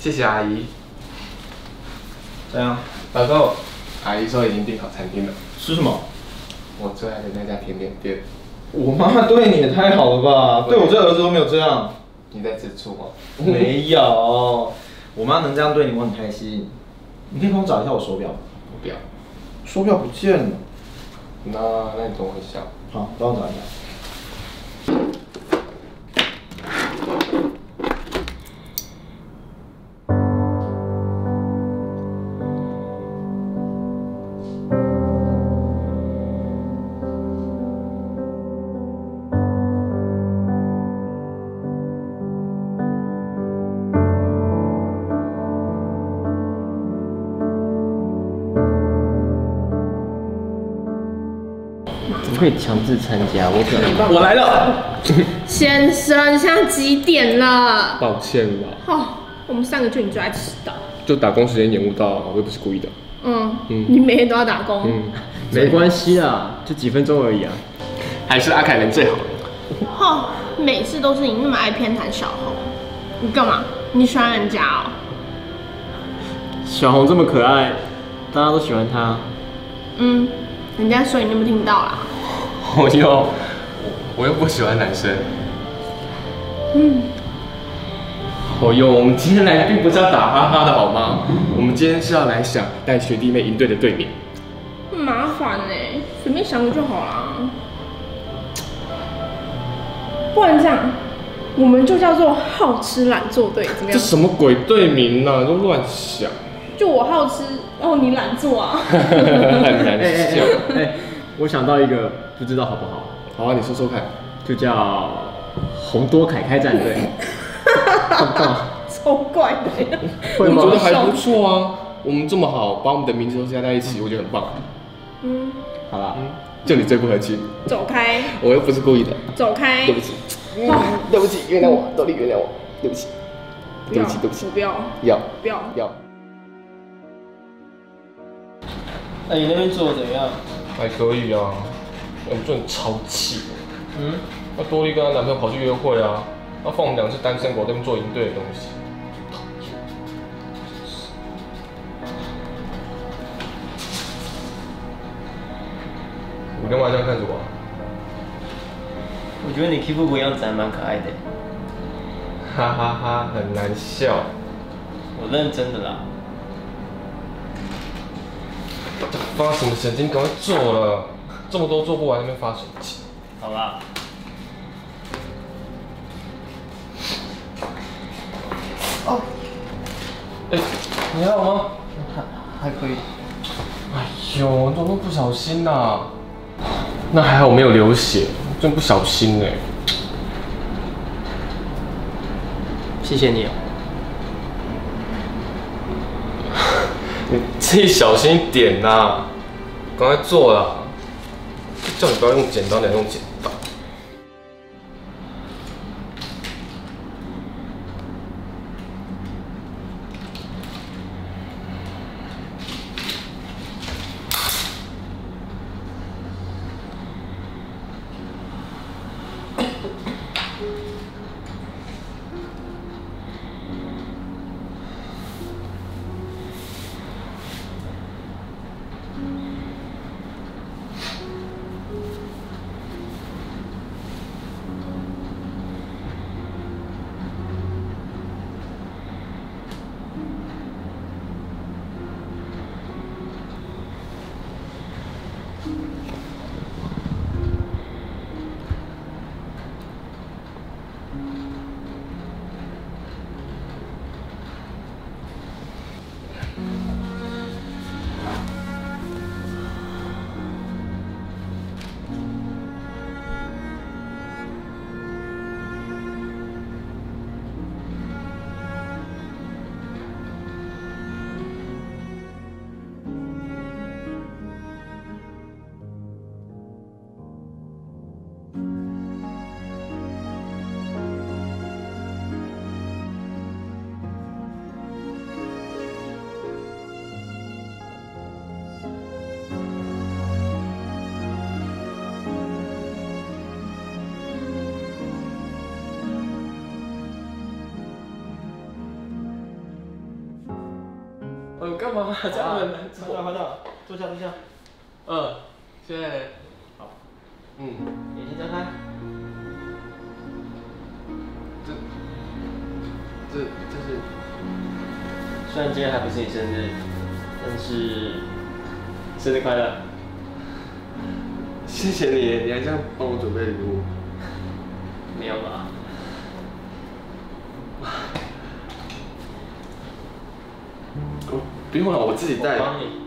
谢谢阿姨。 怎样？ 老公，阿姨说已经订好餐厅了。 吃什么？ 我最爱的那家甜点店。 我妈对你也太好了吧？对我这儿子都没有这样。 你在吃醋哦？ 没有，我妈能这样对你，我很开心。你可以帮我找一下我手表吗？ 我不要。 手表不见了。 那你等我一下。 好，帮我找一下。 怎么可以强制参加？ 我来了。 先生，现在几点了？ 抱歉啦， 哦，我们3个就你最爱迟到。 就打工时间延误到，我又不是故意的。 你每天都要打工。 没关系啦，就几分钟而已啊。 还是阿凯人最好。 每次都是你那么爱偏袒小红，你干嘛？你喜欢人家哦？ 小红这么可爱，大家都喜欢她。 人家说你有没有听到啦？ 我又不喜欢男生。我们今天来并不是要打哈哈的好吗？我们今天是要来想带学弟妹营队的队名。 很麻烦呢，随便想个就好啦。不然这样，我们就叫做好吃懒做队，怎么样？ 这什么鬼队名啊？都乱想。 就我好吃，你懒做啊。 很难笑。 我想到一个，不知道好不好？ 好啊，你说说看。 就叫红多凯开战队。干嘛？ 超怪的。 我觉得还不错啊。我们这么好，把我们的名字都加在一起，我觉得很棒。 好啦， 就你最不和气。 走开。 我又不是故意的。 走开。 对不起。对不起，原谅我，豆粒原谅我，对不起。对不起，对不起。 不要。 要。 那你那边做的怎样？ 还可以啊，我真的超气。那多莉跟她男朋友跑去约会啊，那放我们2个是单身狗在那边做营队的东西。你干嘛这样看着我？ 我觉得你 keep 不一样子还蛮可爱的。 哈哈哈，很难笑。 我认真的啦。 发什么神经？赶快做了，这么多做不完，那边发神经。 好啦。 你还好吗？ 还可以。 哎呦，怎么不小心呐？那还好没有流血，真不小心哎。 谢谢你哦。 你自己小心一点呐，赶快做啦！叫你不要用剪刀，你要用剪刀。 干嘛？这样很难走。 回到，坐下。 谢谢。 好。 眼睛张开。 这是， 虽然今天还不是你生日，但是生日快乐。 谢谢你，你还这样帮我准备礼物。 没有吧？ 不用了，我自己带。 我帮你。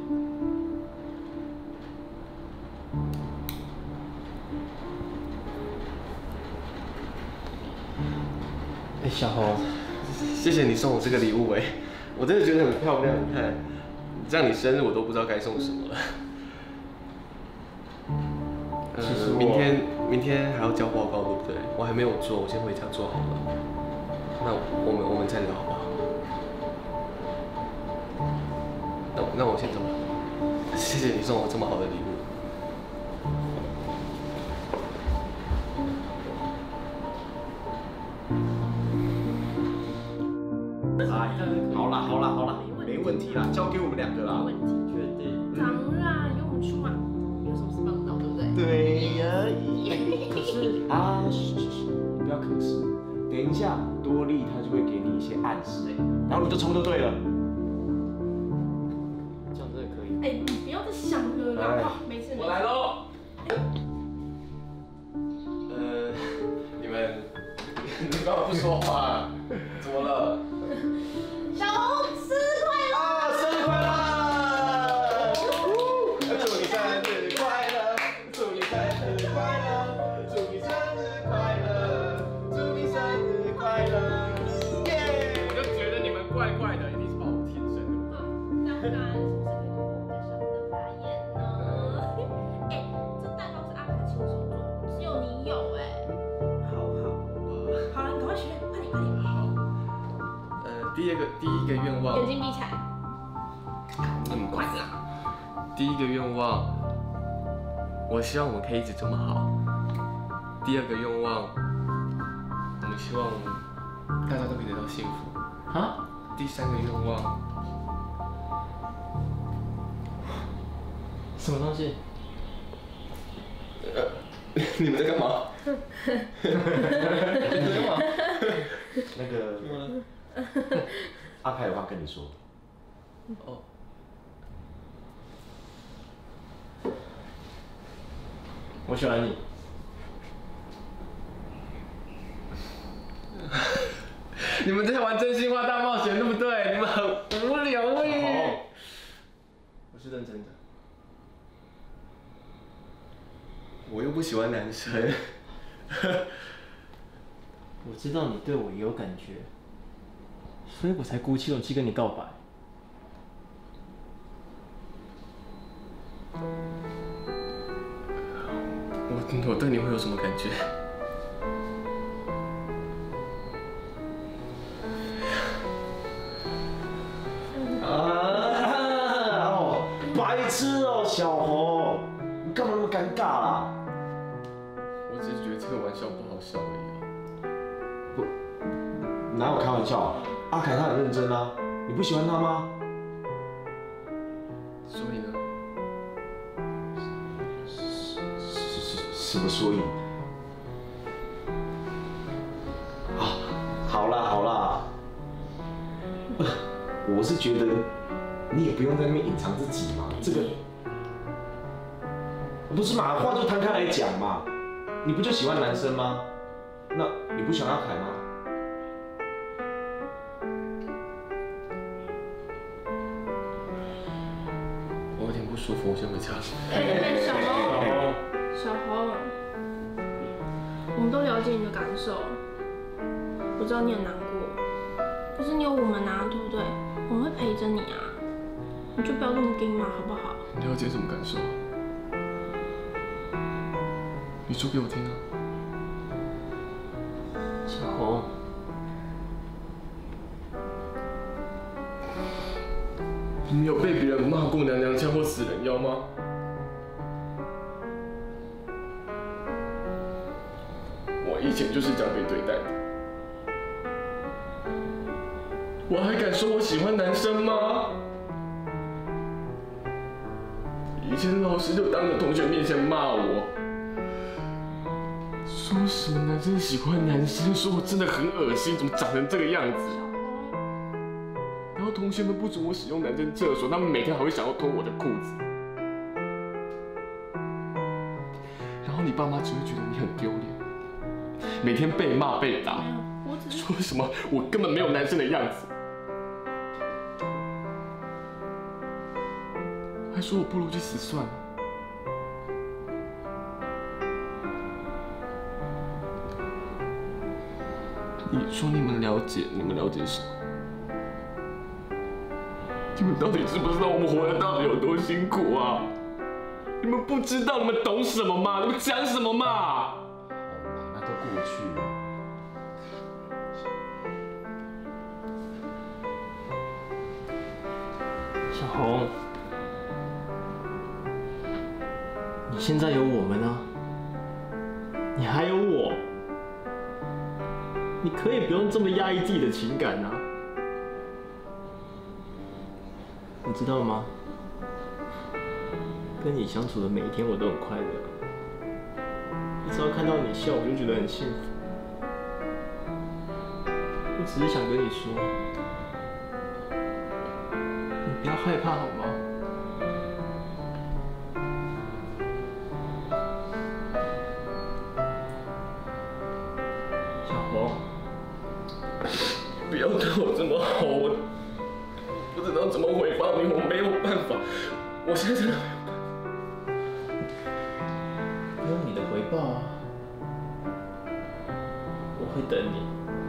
小红， 谢谢你送我这个礼物我真的觉得很漂亮。你看，这样你生日我都不知道该送什么了。明天还要交报告，对不对？我还没有做，我先回家做好了。那我们再聊好不好？那我先走了。谢谢你送我这么好的礼物。 好啦，没问题啦，交给我们2个啦。 没问题， 确定？ 当然，有我们出嘛，有什么事办不到，对不对？ 对呀。可是啊，你不要可是。等一下，多莉她就会给你一些暗示然后你就冲就对了。 这样真的可以？ 你不要再想了啦，没事。 我来喽。你干嘛不说话？怎么了？ 小红，生日快乐！ 生日快乐！祝你生日快乐！祝你生日快乐！祝你生日快乐！祝你生日快乐！耶！ 我就觉得你们怪怪的，一定是把我天生的。 当然，是不是可以透过我在上面的发言呢？这蛋糕是阿可亲手做，只有你有好了，你赶快许愿，快点。 好。第一个愿望。 眼睛闭起来。 快啦！第一个愿望，我希望我们可以一直这么好。第2个愿望，我们希望大家都可以得到幸福。 啊？ 第3个愿望， 什么东西？ 你们在干嘛？ 那个阿凯有话跟你说。 哦。 我喜欢你。 你们在玩真心话大冒险，对不对？你们很无聊耶。我是认真的。我又不喜欢男生。 我知道你对我也有感觉，所以我才鼓起勇气跟你告白。 我对你会有什么感觉？ 白痴哦，小红，你干嘛那么尴尬啦？ 我只是觉得这个玩笑不好笑而已。 不，哪有开玩笑？阿凯他很认真啊，你不喜欢他吗？ 所以呢？ 什么所以？啊，好啦，我是觉得你也不用在那边隐藏自己嘛，这个不是嘛，话就摊开来讲嘛，你不就喜欢男生吗？那你不喜欢阿凯吗？ 我有点不舒服，我先回家。 小红，我们都了解你的感受，我知道你很难过，可是你有我们啊，对不对？我们会陪着你啊，你就不要这么硬嘛，好不好？ 你了解什么感受？你说给我听啊。 小红， 你有被别人骂过娘娘腔或死人妖吗？我以前就是这样被对待的。我还敢说我喜欢男生吗？ 以前老师就当着同学面前骂我，说什么男生喜欢男生，说我真的很恶心，怎么长成这个样子？然后同学们不准我使用男生厕所，他们每天还会想要脱我的裤子。然后你爸妈只会觉得你很丢脸，每天被骂被打，说什么我根本没有男生的样子，还说我不如去死算了。你说你们了解什么？你们到底知不知道我们活得到底有多辛苦啊？你们不知道，你们懂什么吗？你们讲什么嘛？ 好嘛，那都过去了。 小红，你现在有我们啊，你还有我，你可以不用这么压抑自己的情感啊，你知道吗？跟你相处的每一天我都很快乐，只要看到你笑，我就觉得很幸福。我只是想跟你说，你不要害怕好吗？小红， 不要对我这么好，我不知道怎么回报你，我没有办法，我现在真的没有办法。 不用你的回报啊，我会等你。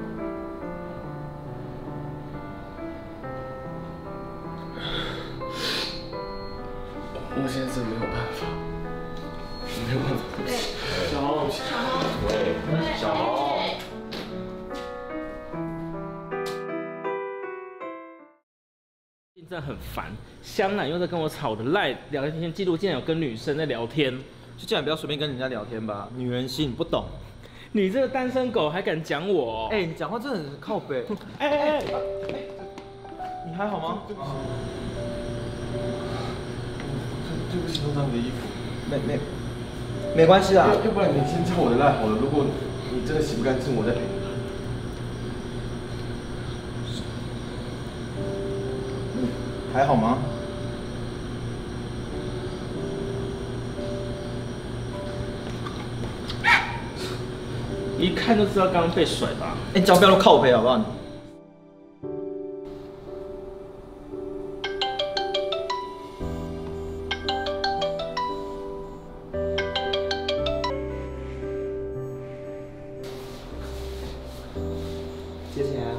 我现在真的没有办法，没有办法。小红，小红。 现在很烦，香楠又在跟我吵的赖聊天记录，竟然有跟女生在聊天， 就叫你不要随便跟人家聊天吧，女人心你不懂。 你这个单身狗还敢讲我？ 哎、你讲话真的很靠北。 哎， 你还好吗？ 对不起，弄脏你的衣服。 没关系啦。 要不然你先加我的赖好了，如果你真的洗不干净，我再赔你。 还好吗？ 一看就知道刚刚被甩吧？ 哎、你脚不要都靠北好不好？接起来啊！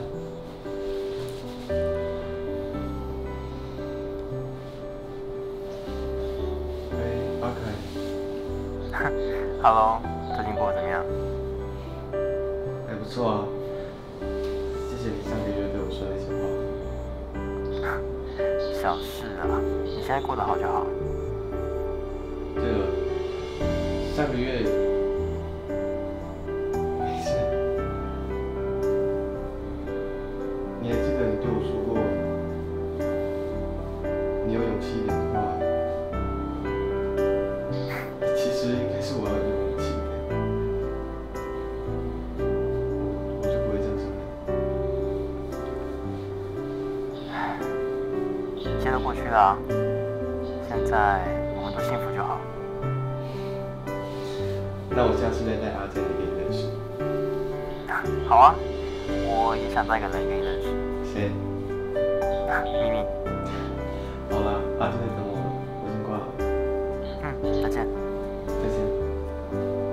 阿凯， Hello， 最近过得怎么样？ 还不错啊。谢谢你上个月对我说那些话。 小事啊，你现在过得好就好。 对了，上个月没事。你还记得你对我说过，你有勇气一点的话，其实应该是我要有勇气一点，我就不会这样伤害。 一切都过去了啊，现在我们都幸福就好。 那我下次再带阿珍给你认识。 好啊，我也想带一个人给你认识。 谁？ 咪咪。 好了，阿珍在等我了，我先挂了。 嗯，再见。 再见。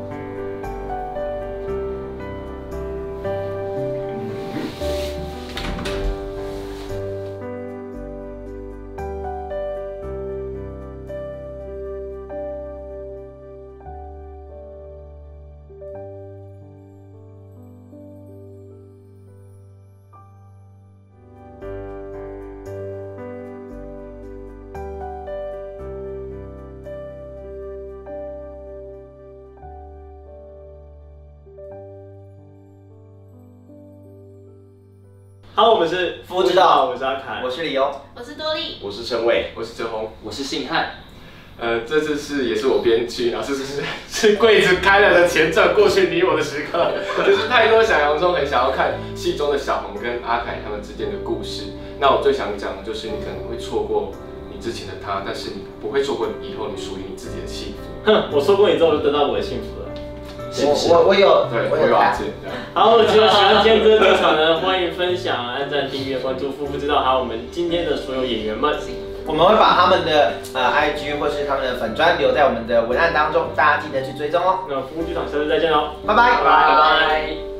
Hello， 我们是夫之道我是阿凯， 我是李欧， 我是多莉， 我是陈伟，我是哲宏。 我是信汉。 这次也是我编剧，然后是柜子开了的前传，过去你我的时刻，就是太多想象中很想要看戏中的小红跟阿凯他们之间的故事。那我最想讲的就是你可能会错过你之前的他，但是你不会错过以后你属于你自己的幸福。 哼，我错过你之后就得到我的幸福了。 我有， 对，我有阿健。 好，如果喜欢今天这个剧场呢，欢迎分享、按赞、订阅、关注夫妇知道，还有我们今天的所有演员们。 我们会把他们的IG 或是他们的粉专留在我们的文案当中，大家记得去追踪哦。 那夫妇剧场下次再见喽， 拜拜， 拜拜。